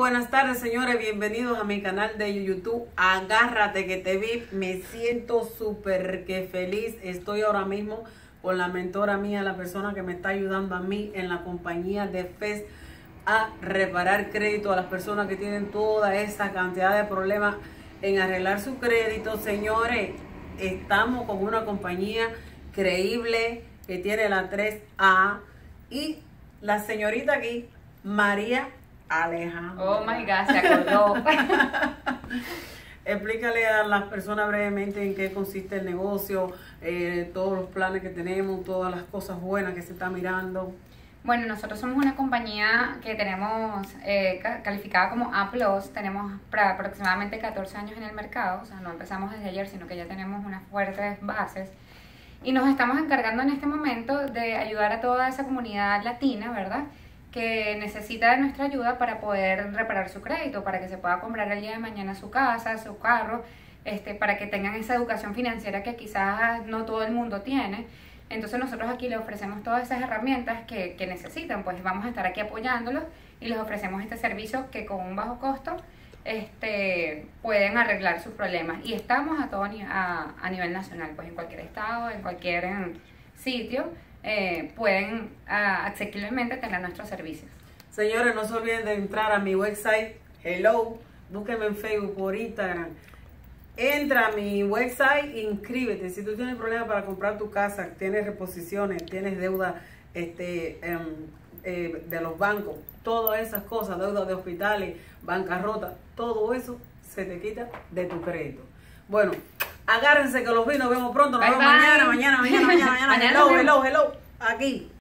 buenas tardes, señores. Bienvenidos a mi canal de YouTube. Agárrate que te vi. Me siento súper que feliz. Estoy ahora mismo con la mentora mía, la persona que me está ayudando a mí en la compañía de FES a reparar crédito a las personas que tienen toda esa cantidad de problemas en arreglar su crédito. Señores, estamos con una compañía creíble que tiene la 3A y la señorita aquí, María Alejandra. Oh my God, se acordó. Explícale a las personas brevemente en qué consiste el negocio, todos los planes que tenemos, todas las cosas buenas que se está mirando. Bueno, nosotros somos una compañía que tenemos calificada como A+, tenemos aproximadamente 14 años en el mercado, o sea, no empezamos desde ayer, sino que ya tenemos unas fuertes bases. Y nos estamos encargando en este momento de ayudar a toda esa comunidad latina, ¿verdad?, que necesita de nuestra ayuda para poder reparar su crédito, para que se pueda comprar el día de mañana su casa, su carro, para que tengan esa educación financiera que quizás no todo el mundo tiene. Entonces nosotros aquí les ofrecemos todas esas herramientas que necesitan, pues vamos a estar aquí apoyándolos y les ofrecemos este servicio que con un bajo costo pueden arreglar sus problemas. Y estamos a nivel nacional, pues en cualquier estado, en cualquier sitio, pueden asequiblemente tener nuestros servicios. Señores, no se olviden de entrar a mi website, hello, búsquenme en Facebook, por Instagram. Entra a mi website, inscríbete. Si tú tienes problemas para comprar tu casa, tienes reposiciones, tienes deuda de los bancos, todas esas cosas, deuda de hospitales, bancarrota, todo eso se te quita de tu crédito. Bueno, agárrense que los vi, nos vemos pronto, nos vemos mañana, hello, aquí.